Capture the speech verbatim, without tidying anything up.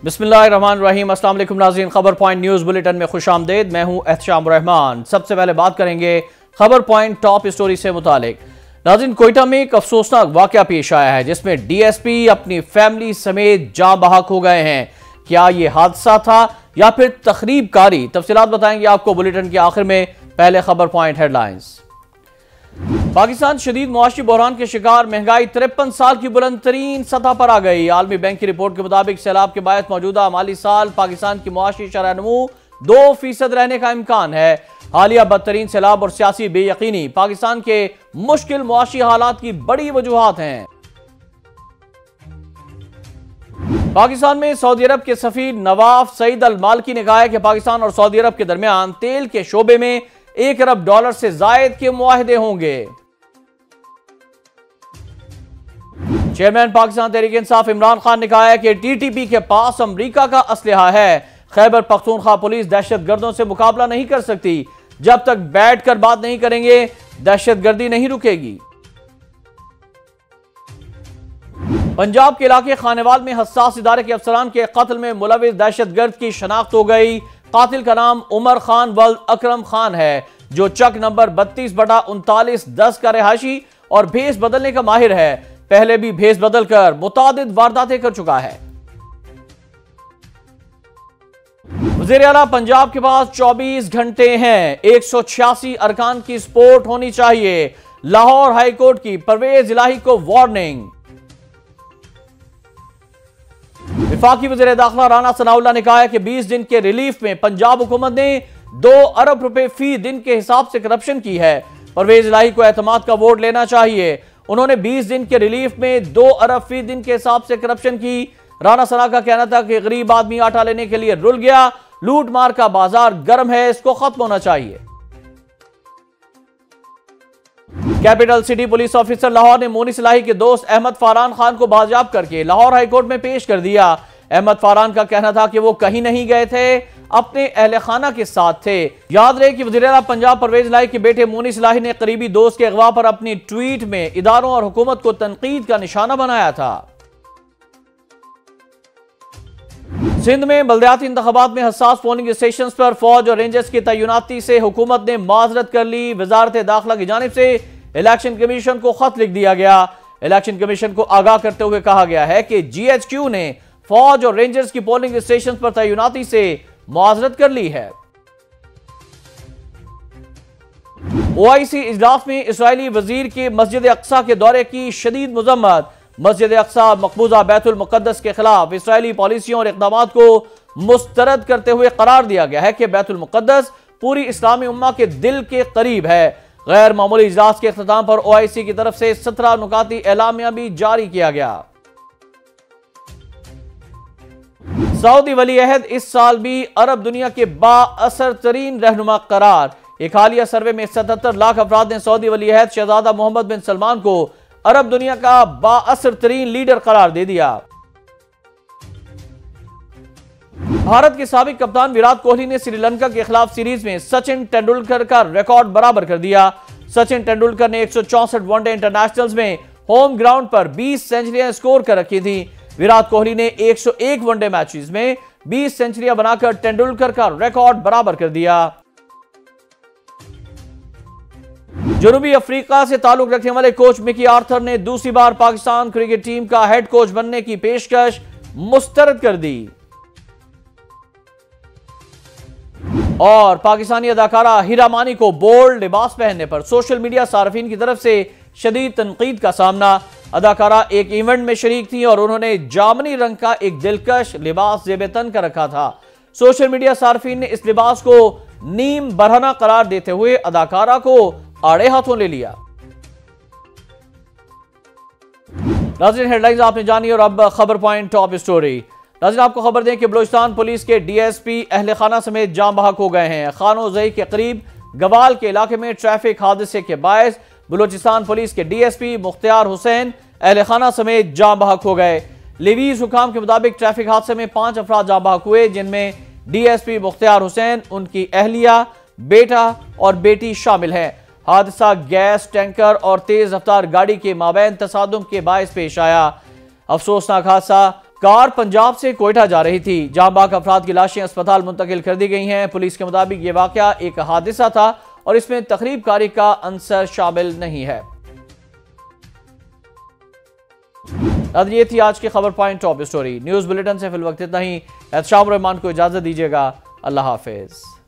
बिस्मिल्लाहिर्रहमानिर्रहीम। अस्सलाम वालेकुम नाज़रीन, खबर पॉइंट न्यूज़ बुलेटिन में खुशामदीद। मैं हूं एहतशाम रहमान। सबसे पहले बात करेंगे खबर पॉइंट टॉप स्टोरी से मुतालिक। नाज़रीन, कोयटा में एक अफसोसनाक वाकया पेश आया है जिसमें डीएसपी अपनी फैमिली समेत जाँ बहक हो गए हैं। क्या ये हादसा था या फिर तखरीब कारी? तफसीलात बताएंगे आपको बुलेटिन के आखिर में। पहले खबर पॉइंट हेडलाइंस। पाकिस्तान शदीद मुआशी बहरान के शिकार, महंगाई तिरपन साल की बुलंद तरीन सतह पर आ गई। आलमी बैंक की रिपोर्ट के मुताबिक सैलाब के बायस मौजूदा माली साल पाकिस्तान की मुआशी शरह-ए-नमू दो फीसद रहने का इम्कान है। हालिया बदतरीन सैलाब और सियासी बेयकीनी पाकिस्तान के मुश्किल मुआशी हालात की बड़ी वजूहात हैं। पाकिस्तान में सऊदी अरब के सफीर नवाफ सईद अल मालकी ने कहा है कि पाकिस्तान और सऊदी अरब के दरमियान तेल के शोबे में एक अरब डॉलर से जायद के मुआहदे होंगे। चेयरमैन पाकिस्तान तहरीक इंसाफ इमरान खान ने कहा है कि टीटीपी के पास अमरीका का असलहा है। खैबर पख्तूनख्वा पुलिस दहशतगर्दों से मुकाबला नहीं कर सकती। जब तक बैठकर बात नहीं करेंगे दहशतगर्दी नहीं रुकेगी। पंजाब के इलाके खानेवाल में हसास इदारे के अफसरान के कत्ल में मुलविस दहशतगर्द की शनाख्त हो गई। कातिल का नाम उमर खान वल्द अकरम खान है, जो चक नंबर बत्तीस बटा उनतालीस दस का रिहायशी और भेस बदलने का माहिर है। पहले भी भेस बदलकर मुतादिद वारदातें कर चुका है। वज़ीर आला पंजाब के पास चौबीस घंटे हैं। एक सौ छियासी अरकान की सपोर्ट होनी चाहिए। लाहौर हाईकोर्ट की परवेज इलाही को वार्निंग। विफाकी वज़ीर दाखिला राना सनाउल्लाह ने कहा है कि बीस दिन के रिलीफ में पंजाब हुकूमत ने दो अरब रुपए फी दिन के हिसाब से करप्शन की है। परवेज इलाही को एतमाद का वोट लेना चाहिए। उन्होंने बीस दिन के रिलीफ में दो अरब फी दिन के हिसाब से करप्शन की। राना सना का कहना था कि गरीब आदमी आटा लेने के लिए रुल गया। लूट मार का बाजार गर्म है, इसको खत्म होना चाहिए। Capital city police officer Lahore ने मोनिस इलाही के दोस्त अहमद फारान खान को बाजियाब करके लाहौर हाईकोर्ट में पेश कर दिया। अहमद फारान का कहना था कि वो कहीं नहीं गए थे, अपने अहले खाना के साथ थे। याद रहे कि वज़ीर-ए-आला पंजाब परवेज इलाही के बेटे मोनिस इलाही ने करीबी दोस्त के अगवा पर अपनी ट्वीट में इदारों और हुकूमत को तनकीद का निशाना बनाया था। सिंध में बल्दियाती इंतखाबात में हसास पोलिंग स्टेशन पर फौज और रेंजर्स की तैनाती से हुकूमत ने माजरत कर ली। वजारत दाखिला की जानिब से इलेक्शन कमीशन को खत लिख दिया गया। इलेक्शन कमीशन को आगाह करते हुए कहा गया है कि जीएचक्यू ने फौज और रेंजर्स की पोलिंग स्टेशन पर तैनाती से मुआवजत कर ली है। ओआईसी इजलास में इस्राइली वजीर के मस्जिद अक्सा के दौरे की शदीद मजम्मत। मस्जिद अक्सा मकबूजा बैतुल मुकद्दस के खिलाफ इस्राइली पॉलिसियों और इक़दामात को मुस्तरद करते हुए करार दिया गया है कि बैतुल मुकद्दस पूरी इस्लामी उम्मा के दिल के करीब है। गैर मामूली इजलास के इख्तिताम पर ओआईसी की तरफ से सत्रह नुकाती एलामिया भी जारी किया गया। सऊदी वली अहद इस साल भी अरब दुनिया के बाअसर तरीन रहनुमा करार। एक हालिया सर्वे में सतहत्तर लाख अफराद ने सऊदी वली अहद शहजादा मोहम्मद बिन सलमान को अरब दुनिया का बाअसर तरीन लीडर करार दे दिया। भारत के साबिक कप्तान विराट कोहली ने श्रीलंका के खिलाफ सीरीज में सचिन तेंदुलकर का रिकॉर्ड बराबर कर दिया। सचिन तेंदुलकर ने एक सौ चौसठ वनडे इंटरनेशनल्स में होम ग्राउंड पर बीस सेंचुरियां स्कोर कर रखी थी। विराट कोहली ने एक सौ एक वनडे मैचेस में बीस सेंचुरियां बनाकर तेंदुलकर का रिकॉर्ड बराबर कर दिया। जनूबी अफ्रीका से ताल्लुक रखने वाले कोच मिकी आर्थर ने दूसरी बार पाकिस्तान क्रिकेट टीम का हेड कोच बनने की पेशकश मुस्तरद कर दी। और पाकिस्तानी अदाकारा हीरा मानी को बोल्ड लिबास पहनने पर सोशल मीडिया सार्फिन की तरफ से शदीद तनकीद का सामना। अदाकारा एक इवेंट में शरीक थी और उन्होंने जामनी रंग का एक दिलकश लिबास जेब तन कर रखा था। सोशल मीडिया सार्फिन ने इस लिबास को नीम बरहना करार देते हुए अदाकारा को आड़े हाथों ले लिया। नाज़रीन, हेडलाइंस आपने जानी और अब खबर पॉइंट टॉप स्टोरी। नाज़रीन, आपको खबर दें कि बलूचिस्तान पुलिस के डीएसपी अहले खाना समेत जाँ बहक हो गए हैं। खानो ज़ई के करीब गवाल के इलाके में ट्रैफिक हादसे के बायस बलूचिस्तान पुलिस के डीएसपी मुख्तियार हुसैन अहले खाना समेत जाँ बहक हो गए। लिवीज हुकाम के मुताबिक ट्रैफिक हादसे में पांच अफराद जाँ बहक हुए, जिनमें डीएसपी मुख्तियार हुसैन, उनकी अहलिया, बेटा और बेटी शामिल हैं। हादसा गैस टैंकर और तेज रफ्तार गाड़ी के माबैन तसादुम के बायस पेश आया। अफसोसनाक हादसा कार पंजाब से कोयटा जा रही थी। जाँ बाग अफराद की लाशें अस्पताल मुंतकिल कर दी गई हैं। पुलिस के मुताबिक ये वाकया एक हादसा था और इसमें तकरीब कारी का अंसर शामिल नहीं है। ये थी आज की खबर point top story. News bulletin से फिल वक्त इतना ही। एहतशाम रहमान को इजाजत दीजिएगा। अल्लाह हाफिज।